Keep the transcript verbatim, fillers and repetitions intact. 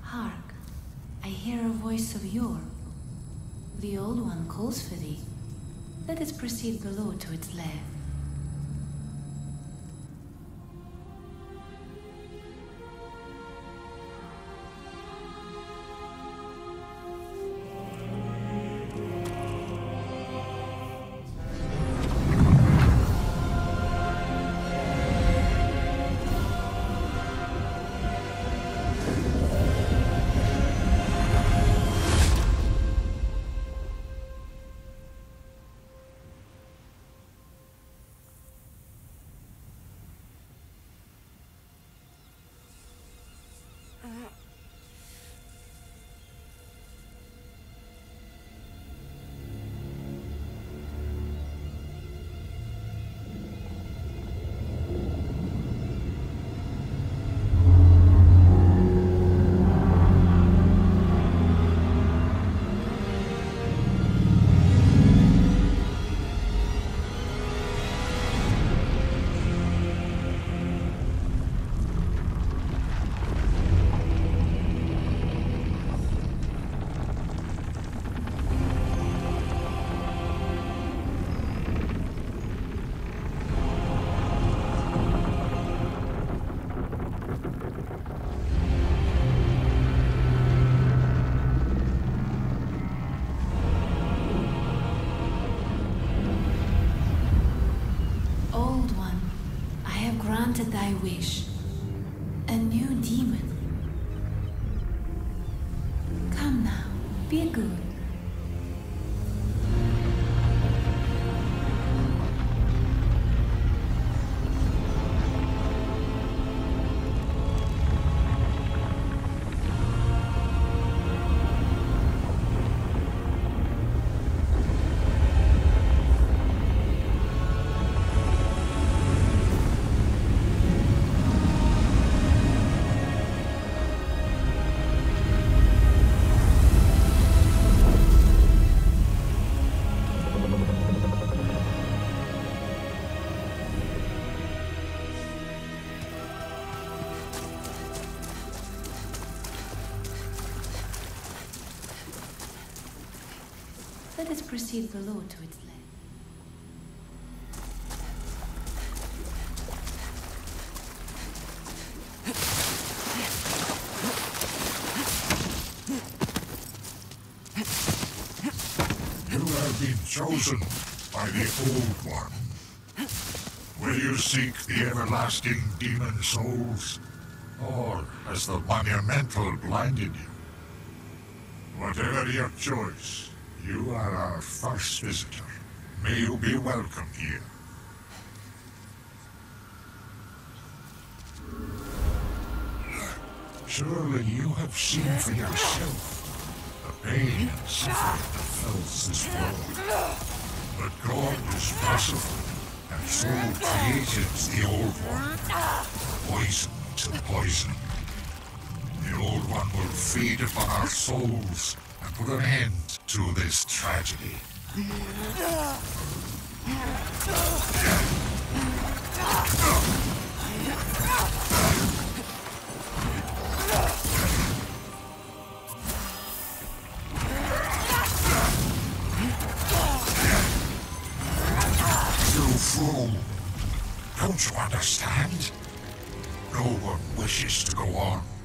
Hark, I hear a voice of yore. The Old One calls for thee. Let us proceed below to its lair. Granted thy wish, a new demon. Come now, be good. Let us proceed below to its lair. You have been chosen by the Old One. Will you seek the everlasting demon souls? Or has the monumental blinded you? Whatever your choice, you are our first visitor. May you be welcome here. Surely you have seen for yourself the pain and suffering that fills this world. But God is merciful, and so created the Old One. Poison to poison. The Old One will feed upon our souls and put an end to this tragedy. You fool! Don't you understand? No one wishes to go on.